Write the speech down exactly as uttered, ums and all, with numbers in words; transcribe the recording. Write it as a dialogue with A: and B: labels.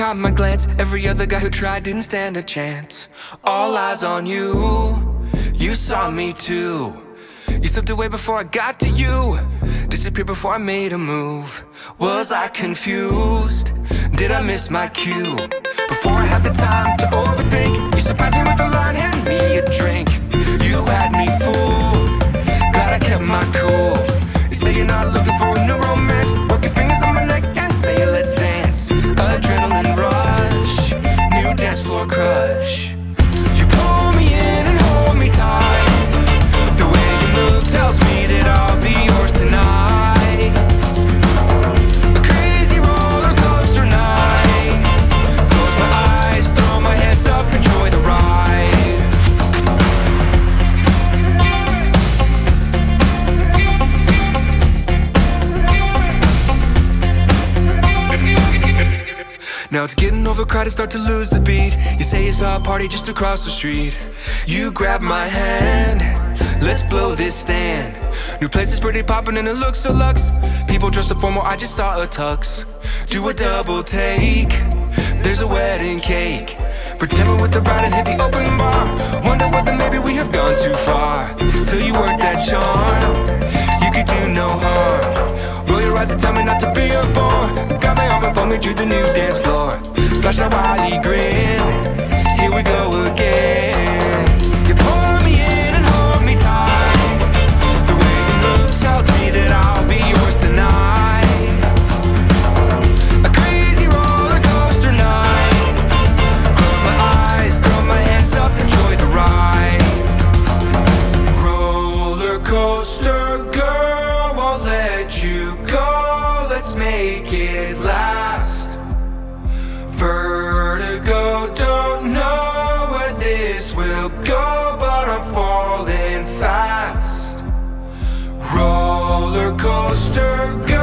A: caught my glance. Every other guy who tried didn't stand a chance. All eyes on you, you saw me too. You slipped away before I got to you, disappeared before I made a move. Was I confused? Did I miss my cue? Before I had the time to overthink, you surprised me with a line, hand me a drink. You had me fooled, glad I kept my cool. You say you're not looking for a new romance, work your fingers on my neck and say let's dance. Adrenaline rush, new dance floor crush. You pull me in and hold me tight. The way you move tells me that I'll be yours tonight. A crazy roller coaster night. Close my eyes, throw my hands up, enjoy the ride. Now it's getting overcrowded, start to lose the beat. You say you saw a party just across the street. You grab my hand, let's blow this stand. New place is pretty poppin' and it looks so luxe. People dressed up formal, I just saw a tux. Do a double take, there's a wedding cake. Pretend we're with the bride and hit the open bar. Wonder whether maybe we have gone too far. Till you work that charm, you could do no harm. Roll your eyes and tell me not to be a bore. Got my arm and pull me to the new dance floor. Flash that wily grin, here we go again. You pull me in and hold me tight. The way you look tells me that I'll be yours tonight. A crazy roller coaster night. Close my eyes, throw my hands up, enjoy the ride. Roller coaster girl, won't let you go. Let's make it last. Vertigo, don't know where this will go, but I'm falling fast. Roller coaster girl.